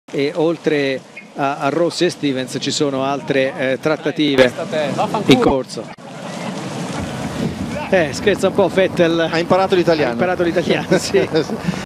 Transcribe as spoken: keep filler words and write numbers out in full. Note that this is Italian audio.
E oltre a, a Rossi e Stevens ci sono altre eh, trattative in corso. Eh, scherza un po', Vettel ha imparato l'italiano. Ha imparato l'italiano, sì.